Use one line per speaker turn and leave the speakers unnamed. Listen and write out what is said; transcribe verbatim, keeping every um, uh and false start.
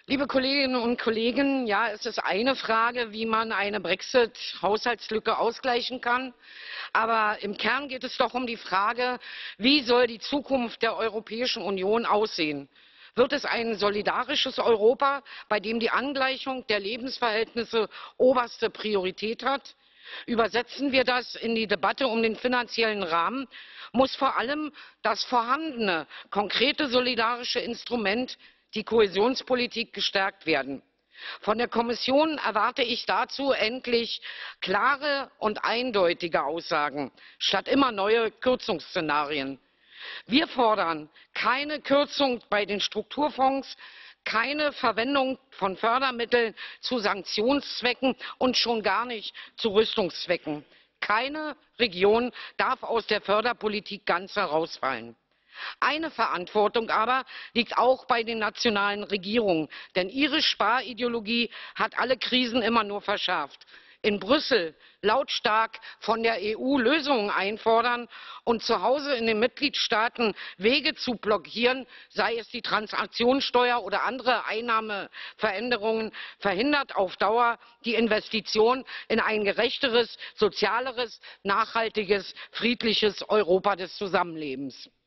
Liebe Kolleginnen und Kollegen, ja, es ist eine Frage, wie man eine Brexit-Haushaltslücke ausgleichen kann. Aber im Kern geht es doch um die Frage, wie soll die Zukunft der Europäischen Union aussehen? Wird es ein solidarisches Europa, bei dem die Angleichung der Lebensverhältnisse oberste Priorität hat? Übersetzen wir das in die Debatte um den finanziellen Rahmen, muss vor allem das vorhandene konkrete solidarische Instrument, die Kohäsionspolitik, gestärkt werden. Von der Kommission erwarte ich dazu endlich klare und eindeutige Aussagen, statt immer neue Kürzungsszenarien. Wir fordern keine Kürzung bei den Strukturfonds, keine Verwendung von Fördermitteln zu Sanktionszwecken und schon gar nicht zu Rüstungszwecken. Keine Region darf aus der Förderpolitik ganz herausfallen. Eine Verantwortung aber liegt auch bei den nationalen Regierungen, denn ihre Sparideologie hat alle Krisen immer nur verschärft. In Brüssel lautstark von der E U Lösungen einfordern und zu Hause in den Mitgliedstaaten Wege zu blockieren, sei es die Transaktionssteuer oder andere Einnahmeveränderungen, verhindert auf Dauer die Investition in ein gerechteres, sozialeres, nachhaltiges, friedliches Europa des Zusammenlebens.